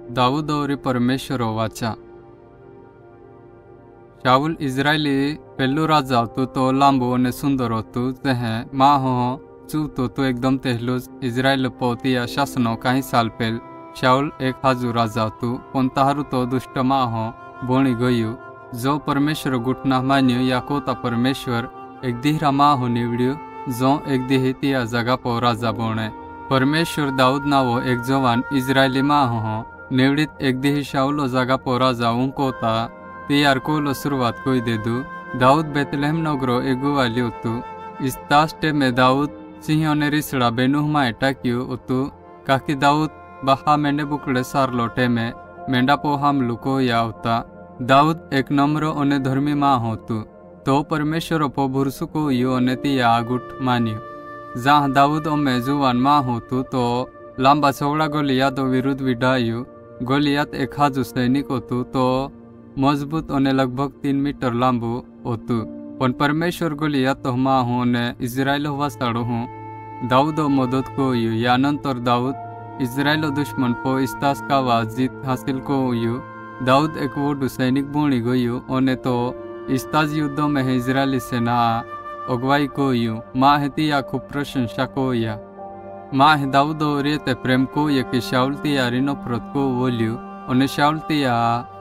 दाऊद और परमेश्वर वाचा शाऊल इजरायली पेलू राजा होतु तो लांबू और सुंदर होतु तेहे माँ हो चूतो तो एकदम तेहलुज इजरायल पोती या शासनो काही साल पेल शाऊल एक हाजू राजा होतु पण ताहरू तो दुष्ट माँ हो बोणी गयु जो परमेश्वर गुटना मान्यु या कोता परमेश्वर एक दिहरा माँ हो निवड्यु जो एक दिही तिया जगा पो राजा बोणे परमेश्वर दाऊद नावो एक जवान इजरायली माँ हो निवडित एक दिही शाऊलो जगा पो राजा उंकोता तियार कोलो शुरुआत कोई दे दू दाऊद बेतलहम नगरो एगुवाली उतु इस तास्टे में दाऊद सिंह ने रिसड़ा बेनुहमा टाक्यू उतु काकी दाऊद बहा मेंढे बुकड़े सार लोटे में मेंढा पो हम लुको या उता दाऊद एक नम्र ओने धर्मी माँ होतु तो परमेश्वर पो भुरसु को यू ओने तिया आगुट मान्यू जहाँ दाऊद ओमे जुवान माँ होतु तो लांबा चौड़ा गोलियात विरुद्ध विडायु गोलियात एक हाजू सैनिक होतु तो मजबूत ओने लगभग 3 मीटर लांबू होतु पण परमेश्वर गोलियात तो माँ होने इजराइल वासाड़ो हूँ दाऊद मदद को यू यानंतर दाऊद इजराइल दुश्मन पो इस्तास का जीत हासिल को यू दाऊद एक वोडू सैनिक बुणी गयु ओने तो इस्ताज युद्धों में इजरायली सेना अगवाई को यू माँ है तिया खूब प्रशंसा को या माँ है दाऊद रेते प्रेम को ये कि शाऊल तिया रिनोप्रत को बोल्यू ओने शाऊल तिया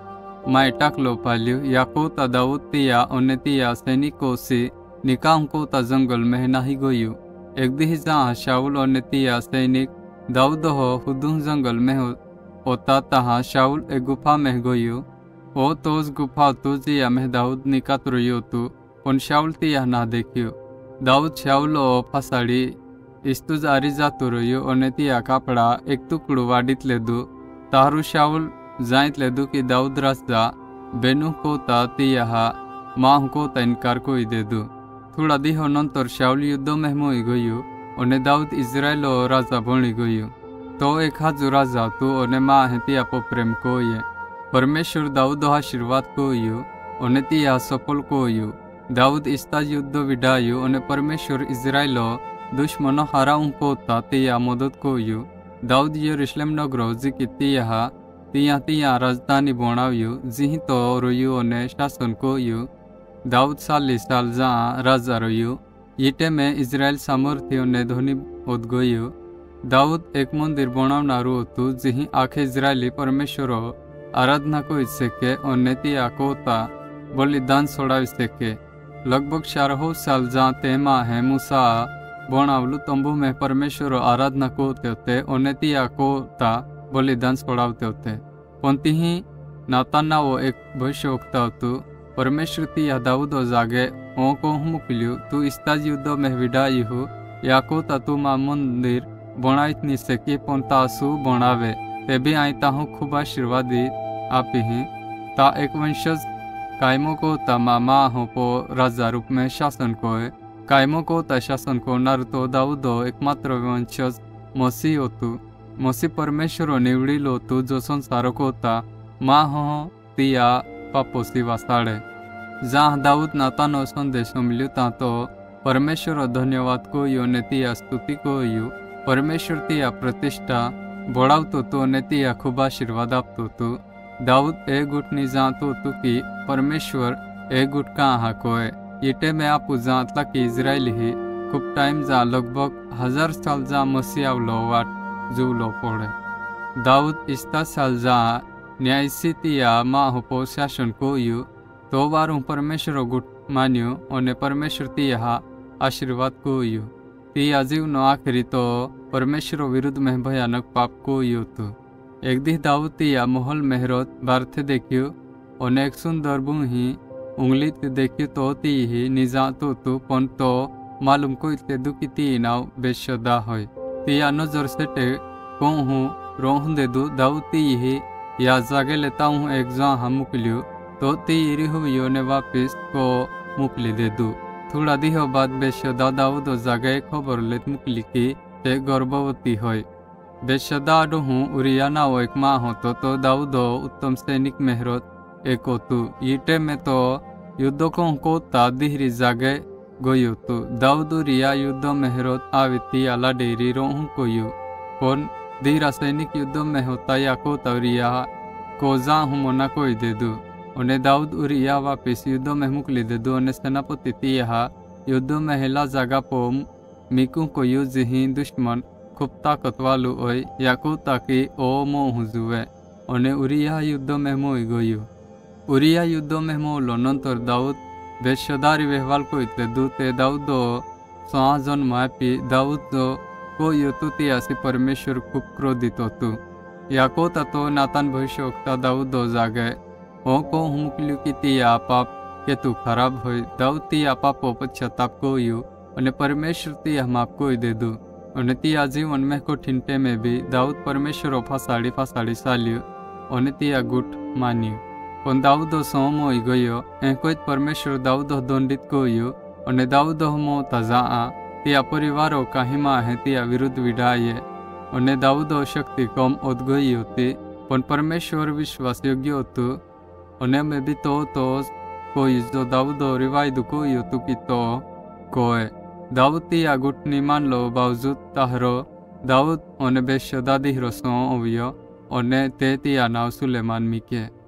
माय टाकलो पाल्यू या कोता दाऊद तिया ओने तिया सैनिकों से निकाह कोता जंगल में नाही गयु एक दिही जहाँ शाऊल ओने तिया सैनिक दाऊद हो हुदुह जंगल में होता तहाँ शाऊल एक गुफा में गयु ओ तो उस गुफा तो जिया में दाऊद निकात रोयो तु उन शाऊल तिया ना देखियो दाऊद शाऊल ओ फसाड़ी इस्तुज आरी जातु रोयो ओने तिया कापड़ा एक टुकड़ू वाडित ले दू तारू शाऊल जाइत ले दू कि दाऊद राजा बेनु को तिया माँ को इनकार को दे दू थोड़ा दिहो नंतर शाऊल युद्धों में मोई गयु ओने दाऊद इजराइल राजा बनी गयु तो एक हाजू राजा तू ओने माँ है तिया पो प्रेम को ये परमेश्वर दाऊद आशीर्वाद को यू ओने तिया सफल को यू दाऊद इस्ताज युद्ध विडायु ओने परमेश्वर इजराइल दुश्मनो हारा उनको तिया मदद को यू दाऊद यरूशलेम नगरो जी की तिया तिया राजधानी बनाव्यू जिही तो रोयू ने शासन को यू दाऊद 40 साल जहाँ राजा रोयू यीटे में इजराइल सामर्थ्यों ने ध्वनि उद गयू दाऊद एक मंदिर बनावना रोतु जिही आखे इजरायली परमेश्वर आराधना को सके और तिया कोता बलिदान छोड़ा सके लगभग 400 साल जहाँ तेमा है मूसा बनावलू तंबू में परमेश्वर आराधना को होते और तिया कोता बलिदान छोड़ावते होते पंती ही नाताना वो एक भविष्यवक्ता होतु परमेश्वर तिया दाऊद जागे ओ को मुकल्यू तू इस्ताज युद्धों में विडाई हो या को तू मा मंदिर बनाइत नि सकी पण तासु बनावे ते भी आईता हूँ खूब आशीर्वादी आपी ही ता एक वंशज कायमो को ता मामा हो पो राजा रूप में शासन को है कायमो को ता शासन को नर तो दाऊद एकमात्र वंशज मसीह होतु मसीह परमेश्वर निवड़ी लो तू जो संसार को ता माँ हो तिया पापोसी वासाड़े जहाँ दाऊद नातानो संदेश मिलू ता तो परमेश्वर धन्यवाद को यू ने तिया स्तुति को यू परमेश्वर तिया प्रतिष्ठा बढ़ाव तो ने तिया खूब आशीर्वाद आप तो दाऊद ए गुटनी जानतो तू कि परमेश्वर ए गुट कहाँ को है इटे में आप जानता कि इजराइल ही खूब टाइम जा लगभग 1000 साल जा मसीह लो वाट जुलो पड़े दाऊद इस्ता साल जा न्यायसी तिया माँ हो शासन को यू तो बारू परमेश्वर गुट मान्यू और परमेश्वर तिया आशीर्वाद को यू तिया जीवन आखिरी तो परमेश्वर विरुद्ध में भयानक पाप को यू तो एक दिन दाऊद तिया महल मेहरत बारथे देखियो और एक सुंदर बुही उंगली देखियो तो ती ही निजा तो पन तो मालूम को इतने दुखी ती नाव बेशदा होय तिया नजर सेटे कहूँ रोह दे दू दाऊद ती ही या जागे लेता हूँ एक जहाँ मुकलियो तो ती रिहुयो ने वापिस को मुकली दे दू थोड़ा दिहो बाद बेशदा दाऊद जागे खबर लेत मुकली की ते गर्भवती होय बेशदा डहूँ उरिया नाव एक माँ हो तो दाऊद उत्तम सैनिक मेहरत एक होतु यीटे में तो युद्ध को ता दिहरी जागे गयो तो दाऊद उरिया युद्ध मेहरत आविती आला डेरी रोहू को यू कौन धीरा सैनिक युद्धों में होता या को तवरिया को जा हुमोना कोई दे दू उन्हें दाऊद उरिया वापिस युद्धों में मुकली दे दू उन्हें सेनापति तिया युद्धों में हेला जागा पोम मिकू को युज ही दुश्मन खूब ताकत वालू ओय या को ताकि ओ मो हुजुए उन्हें उरिया युद्धों में मोई गोयु उरिया युद्धों में मोलो नंतर दाऊद बेशदारी वेहवाल को इतले दूते दाऊद स्वाजन मापी दाऊद को युतुति आसी परमेश्वर खूब क्रोधित होतु या को ततो नातान भविष्य वक्ता दाऊद जागे ओ को हुमकलु की तिया पाप के तू खराब हो दाऊद तिया पाप पश्चाताप को यु उन्हें परमेश्वर तिया माप को दे दू उन्हें तिया जीवन में कठिन पे में भी दाऊद परमेश्वर फासाड़ी सालियो उन्हें तिया गुट मानियो पण दाऊद सोम हो गयो कोई परमेश्वर दाऊद दंडित को यु उन्हें दाऊद मो तजा तिया परिवार का हिमा है तिया विरुद्ध विडाये उन्हें दाऊद शक्ति कम उदगई होती पण परमेश्वर विश्वास योग्य होतु उन्हें में भी तो कोई जो दाऊद रिवायत को युतु की तो कोय दाऊद तिया गुटनी मान लो बावजूद ताहरो दाऊद उन्हें बेशदा दिहरो सो ओवियो उन्हें ते तिया नाव सुलेमान मिके